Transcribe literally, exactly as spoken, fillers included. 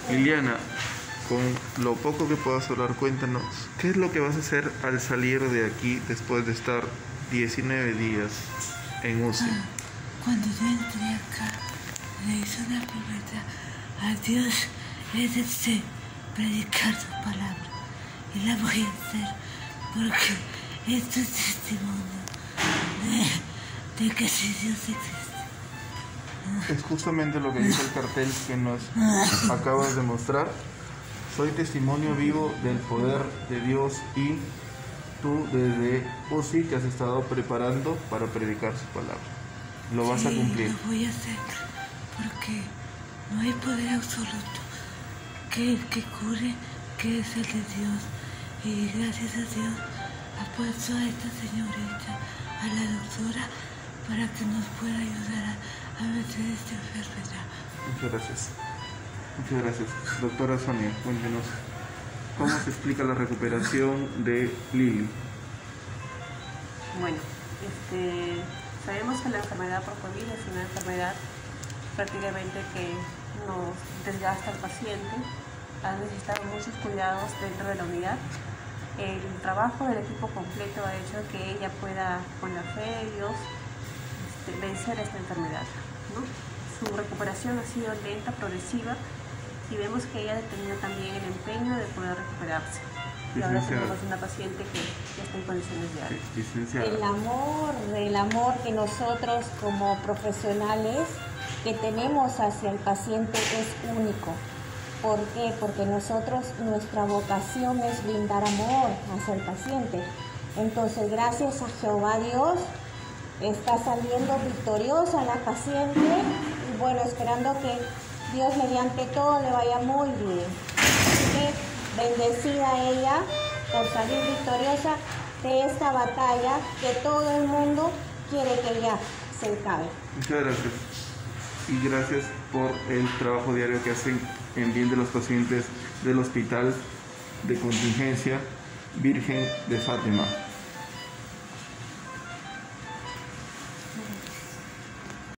Liliana, con lo poco que puedas hablar, cuéntanos, ¿qué es lo que vas a hacer al salir de aquí después de estar diecinueve días en U C I? Ah, cuando yo entré acá, le hice una promesa a Dios, es este, predicar su palabra. Y la voy a hacer porque esto es testimonio de, de que si Dios existe. Es justamente lo que dice el cartel que nos acabas de mostrar. Soy testimonio vivo del poder de Dios y tú desde U C I te has estado preparando para predicar su palabra. Lo vas sí, a cumplir. Lo voy a hacer porque no hay poder absoluto que el que cure, que es el de Dios. Y gracias a Dios ha puesto a esta señorita, a la doctora, para que nos pueda ayudar a, a vencer esta enfermedad. Muchas gracias. Muchas gracias. Doctora Sonia, cuéntenos, ¿cómo se explica la recuperación de Lili? Bueno, este, sabemos que la enfermedad por COVID es una enfermedad prácticamente que nos desgasta al paciente, ha necesitado muchos cuidados dentro de la unidad. El trabajo del equipo completo ha hecho que ella pueda, con la fe de Dios, este, vencer esta enfermedad, ¿no? Su recuperación ha sido lenta, progresiva, y vemos que ella ha tenido también el empeño de poder recuperarse. Y ahora tenemos una paciente que ya está en condiciones de alta. El amor, el amor que nosotros como profesionales que tenemos hacia el paciente es único. ¿Por qué? Porque nosotros, nuestra vocación es brindar amor hacia el paciente. Entonces, gracias a Jehová Dios, está saliendo victoriosa la paciente y bueno, esperando que Dios mediante todo le vaya muy bien. Así que bendecida ella por salir victoriosa de esta batalla que todo el mundo quiere que ella se acabe. Muchas gracias. Y gracias por el trabajo diario que hacen en bien de los pacientes del Hospital de Contingencia Virgen de Fátima.